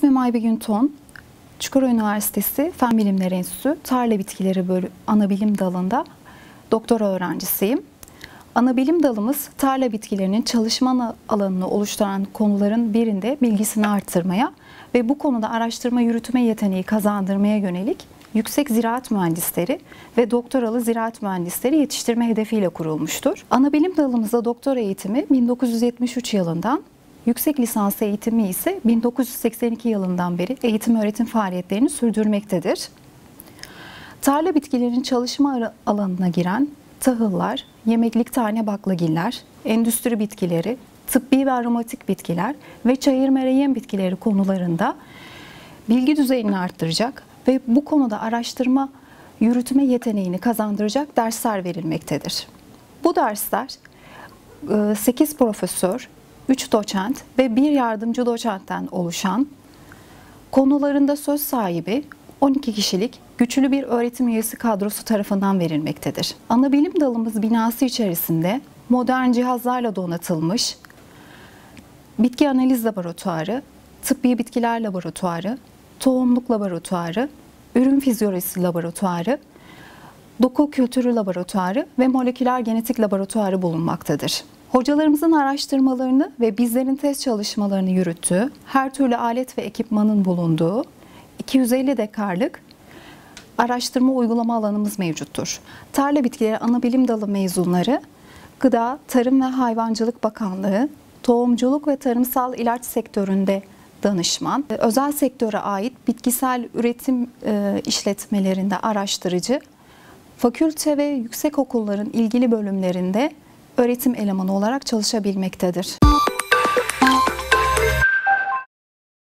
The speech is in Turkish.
İsmim Aybe Günton. Çukurova Üniversitesi Fen Bilimleri Enstitüsü Tarla Bitkileri Anabilim dalında doktora öğrencisiyim. Anabilim dalımız tarla bitkilerinin çalışma alanını oluşturan konuların birinde bilgisini artırmaya ve bu konuda araştırma yürütme yeteneği kazandırmaya yönelik yüksek ziraat mühendisleri ve doktoralı ziraat mühendisleri yetiştirme hedefiyle kurulmuştur. Anabilim dalımızda doktora eğitimi 1973 yılından, yüksek lisans eğitimi ise 1982 yılından beri eğitim öğretim faaliyetlerini sürdürmektedir. Tarla bitkilerinin çalışma alanına giren tahıllar, yemeklik tane baklagiller, endüstri bitkileri, tıbbi ve aromatik bitkiler ve çayır mereyen bitkileri konularında bilgi düzeyini arttıracak ve bu konuda araştırma yürütme yeteneğini kazandıracak dersler verilmektedir. Bu dersler 8 profesör, 3 doçent ve 1 yardımcı doçentten oluşan, konularında söz sahibi 12 kişilik güçlü bir öğretim üyesi kadrosu tarafından verilmektedir. Anabilim dalımız binası içerisinde modern cihazlarla donatılmış bitki analiz laboratuvarı, tıbbi bitkiler laboratuvarı, tohumluk laboratuvarı, ürün fizyolojisi laboratuvarı, doku kültürü laboratuvarı ve moleküler genetik laboratuvarı bulunmaktadır. Hocalarımızın araştırmalarını ve bizlerin test çalışmalarını yürüttüğü, her türlü alet ve ekipmanın bulunduğu 250 dekarlık araştırma uygulama alanımız mevcuttur. Tarla Bitkileri Anabilim Dalı mezunları, Gıda, Tarım ve Hayvancılık Bakanlığı, tohumculuk ve tarımsal ilaç sektöründe danışman, özel sektöre ait bitkisel üretim işletmelerinde araştırıcı, fakülte ve yüksekokulların ilgili bölümlerinde öğretim elemanı olarak çalışabilmektedir.